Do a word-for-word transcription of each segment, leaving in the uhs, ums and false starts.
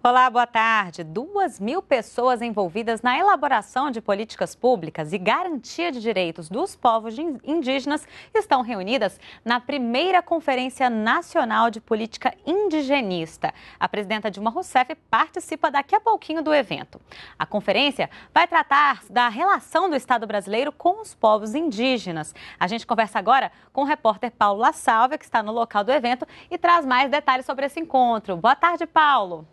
Olá, boa tarde. Duas mil pessoas envolvidas na elaboração de políticas públicas e garantia de direitos dos povos indígenas estão reunidas na primeira Conferência Nacional de Política Indigenista. A presidenta Dilma Rousseff participa daqui a pouquinho do evento. A conferência vai tratar da relação do Estado brasileiro com os povos indígenas. A gente conversa agora com o repórter Paulo La Sálvia, que está no local do evento e traz mais detalhes sobre esse encontro. Boa tarde, Paulo.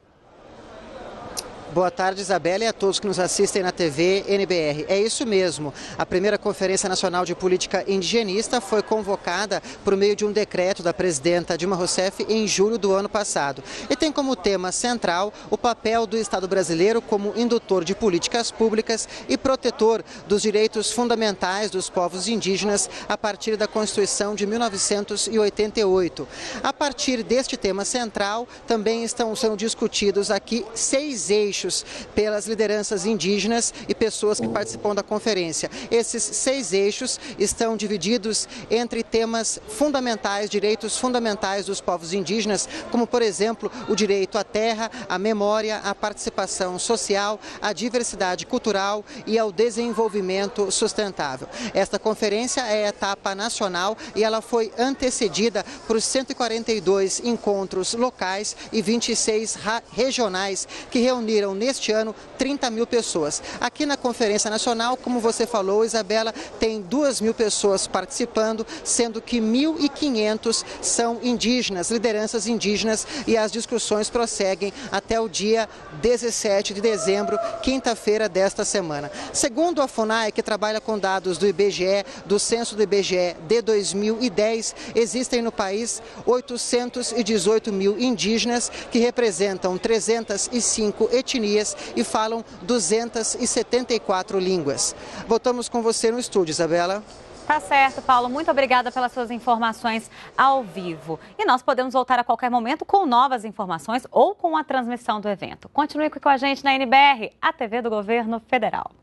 Boa tarde, Isabela, e a todos que nos assistem na T V N B R. É isso mesmo. A primeira Conferência Nacional de Política Indigenista foi convocada por meio de um decreto da presidenta Dilma Rousseff em julho do ano passado. E tem como tema central o papel do Estado brasileiro como indutor de políticas públicas e protetor dos direitos fundamentais dos povos indígenas a partir da Constituição de mil novecentos e oitenta e oito. A partir deste tema central, também estão sendo discutidos aqui seis eixos pelas lideranças indígenas e pessoas que participam da conferência. Esses seis eixos estão divididos entre temas fundamentais, direitos fundamentais dos povos indígenas, como, por exemplo, o direito à terra, à memória, à participação social, à diversidade cultural e ao desenvolvimento sustentável. Esta conferência é a etapa nacional e ela foi antecedida por cento e quarenta e dois encontros locais e vinte e seis regionais que reuniram neste ano trinta mil pessoas. Aqui na Conferência Nacional, como você falou, Isabela, tem duas mil pessoas participando, sendo que mil e quinhentos são indígenas, lideranças indígenas, e as discussões prosseguem até o dia dezessete de dezembro, quinta-feira desta semana. Segundo a FUNAI, que trabalha com dados do I B G E, do censo do I B G E de dois mil e dez, existem no país oitocentos e dezoito mil indígenas, que representam trezentas e cinco etnias e falam duzentas e setenta e quatro línguas. Voltamos com você no estúdio, Isabela. Tá certo, Paulo. Muito obrigada pelas suas informações ao vivo. E nós podemos voltar a qualquer momento com novas informações ou com a transmissão do evento. Continue com a gente na N B R, a T V do Governo Federal.